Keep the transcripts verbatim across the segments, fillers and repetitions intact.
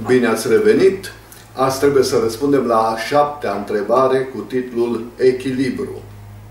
Bine ați revenit! Azi trebuie să răspundem la a șaptea întrebare cu titlul Echilibru.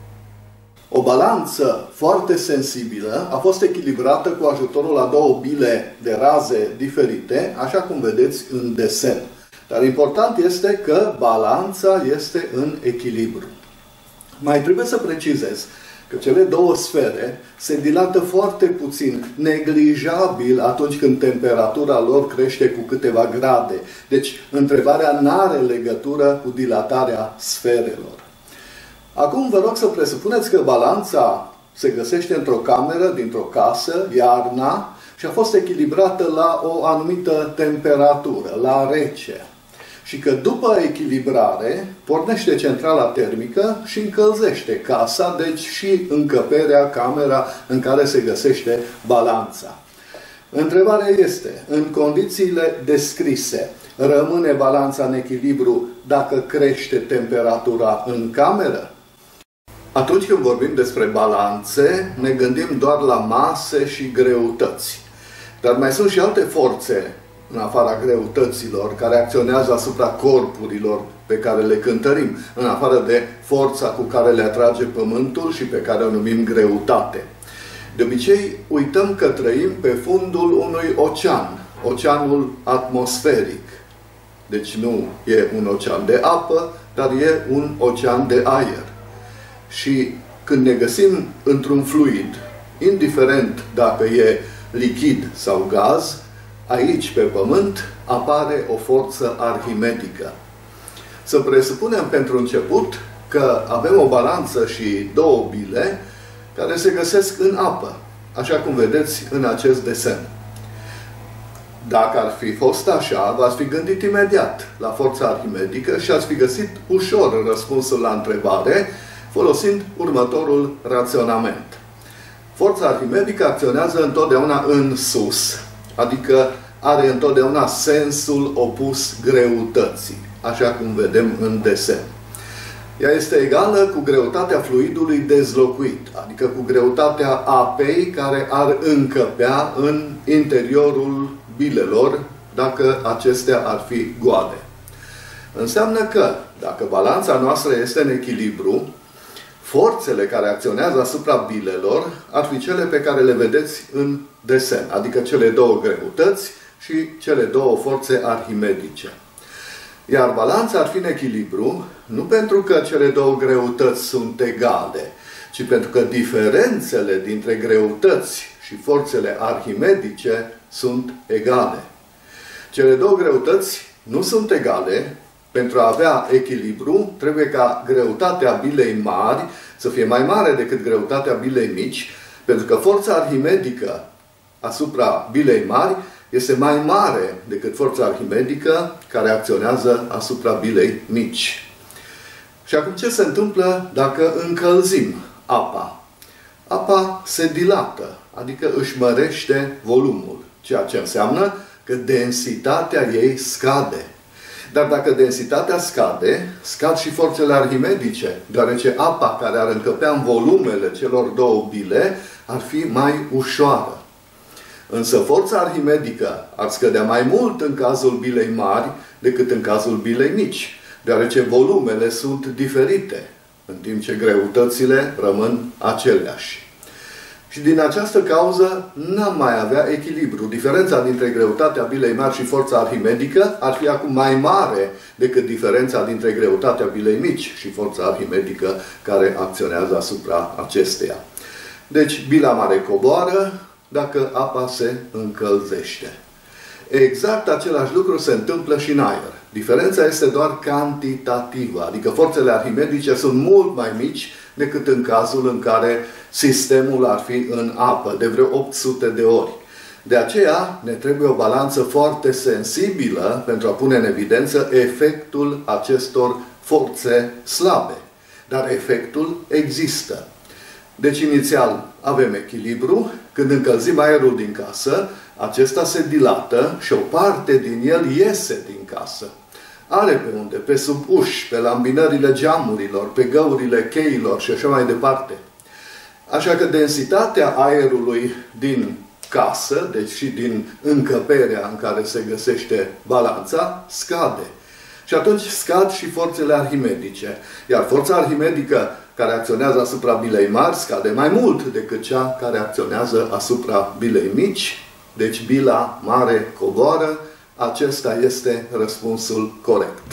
O balanță foarte sensibilă a fost echilibrată cu ajutorul a două bile de raze diferite, așa cum vedeți în desen. Dar important este că balanța este în echilibru. Mai trebuie să precizez că cele două sfere se dilată foarte puțin, neglijabil atunci când temperatura lor crește cu câteva grade. Deci, întrebarea nu are legătură cu dilatarea sferelor. Acum vă rog să presupuneți că balanța se găsește într-o cameră, dintr-o casă, iarna, și a fost echilibrată la o anumită temperatură, la rece. Și că după echilibrare pornește centrala termică și încălzește casa, deci și încăperea, camera în care se găsește balanța. Întrebarea este, în condițiile descrise, rămâne balanța în echilibru dacă crește temperatura în cameră? Atunci când vorbim despre balanțe, ne gândim doar la mase și greutăți. Dar mai sunt și alte forțe în afara greutăților, care acționează asupra corpurilor pe care le cântărim, în afară de forța cu care le atrage pământul și pe care o numim greutate. De obicei, uităm că trăim pe fundul unui ocean, oceanul atmosferic. Deci nu e un ocean de apă, dar e un ocean de aer. Și când ne găsim într-un fluid, indiferent dacă e lichid sau gaz, aici, pe Pământ, apare o forță arhimedică. Să presupunem pentru început că avem o balanță și două bile care se găsesc în apă, așa cum vedeți în acest desen. Dacă ar fi fost așa, v-ați fi gândit imediat la forța arhimedică și ați fi găsit ușor răspunsul la întrebare, folosind următorul raționament. Forța arhimedică acționează întotdeauna în sus, adică are întotdeauna sensul opus greutății, așa cum vedem în desen. Ea este egală cu greutatea fluidului dezlocuit, adică cu greutatea apei care ar încăpea în interiorul bilelor, dacă acestea ar fi goale. Înseamnă că, dacă balanța noastră este în echilibru, forțele care acționează asupra bilelor ar fi cele pe care le vedeți în desen, adică cele două greutăți și cele două forțe arhimedice. Iar balanța ar fi în echilibru nu pentru că cele două greutăți sunt egale, ci pentru că diferențele dintre greutăți și forțele arhimedice sunt egale. Cele două greutăți nu sunt egale. Pentru a avea echilibru, trebuie ca greutatea bilei mari să fie mai mare decât greutatea bilei mici, pentru că forța arhimedică asupra bilei mari este mai mare decât forța arhimedică care acționează asupra bilei mici. Și acum ce se întâmplă dacă încălzim apa? Apa se dilată, adică își mărește volumul, ceea ce înseamnă că densitatea ei scade. Dar dacă densitatea scade, scad și forțele arhimedice, deoarece apa care ar încăpea în volumele celor două bile ar fi mai ușoară. Însă forța arhimedică ar scădea mai mult în cazul bilei mari decât în cazul bilei mici, deoarece volumele sunt diferite, în timp ce greutățile rămân aceleași. Și din această cauză n-am mai avea echilibru. Diferența dintre greutatea bilei mari și forța arhimedică ar fi acum mai mare decât diferența dintre greutatea bilei mici și forța arhimedică care acționează asupra acesteia. Deci, bila mare coboară dacă apa se încălzește. Exact același lucru se întâmplă și în aer. Diferența este doar cantitativă, adică forțele arhimedice sunt mult mai mici decât în cazul în care sistemul ar fi în apă, de vreo opt sute de ori. De aceea ne trebuie o balanță foarte sensibilă pentru a pune în evidență efectul acestor forțe slabe. Dar efectul există. Deci inițial avem echilibru, când încălzim aerul din casă, acesta se dilată și o parte din el iese din casă. Are pe unde? Pe sub uși, pe lambinările geamurilor, pe găurile cheilor și așa mai departe. Așa că densitatea aerului din casă, deci și din încăperea în care se găsește balanța, scade. Și atunci scad și forțele arhimedice. Iar forța arhimedică care acționează asupra bilei mari scade mai mult decât cea care acționează asupra bilei mici. Deci bila mare coboară. Acesta este răspunsul corect.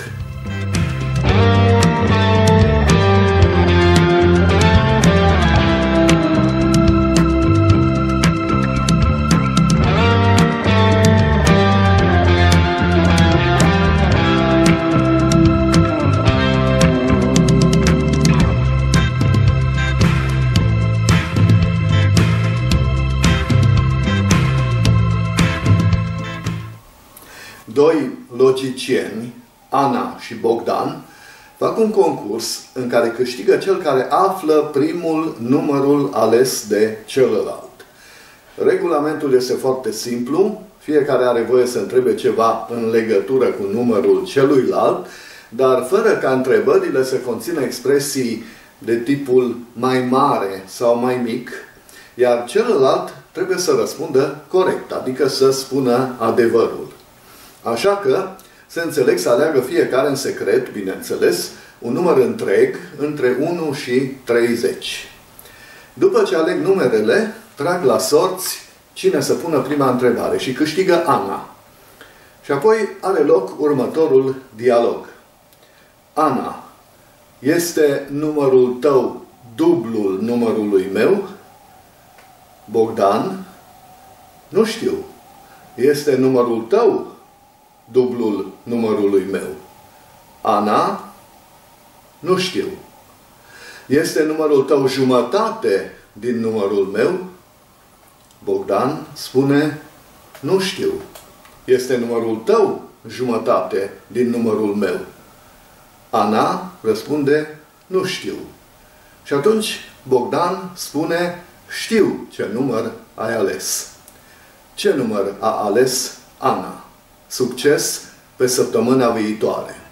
Doi logicieni, Ana și Bogdan, fac un concurs în care câștigă cel care află primul numărul ales de celălalt. Regulamentul este foarte simplu, fiecare are voie să întrebe ceva în legătură cu numărul celuilalt, dar fără ca întrebările să conțină expresii de tipul mai mare sau mai mic, iar celălalt trebuie să răspundă corect, adică să spună adevărul. Așa că se înțeleg să aleagă fiecare în secret, bineînțeles, un număr întreg între unu și treizeci. După ce aleg numerele, trag la sorți cine să pună prima întrebare și câștigă Ana. Și apoi are loc următorul dialog. Ana, este numărul tău dublul numărului meu? Bogdan, nu știu. Este numărul tău dublul numărului meu? Ana, nu știu. Este numărul tău jumătate din numărul meu? Bogdan spune, nu știu. Este numărul tău jumătate din numărul meu? Ana răspunde, nu știu. Și atunci Bogdan spune, știu ce număr ai ales. Ce număr a ales Ana? Succes pe săptămâna viitoare!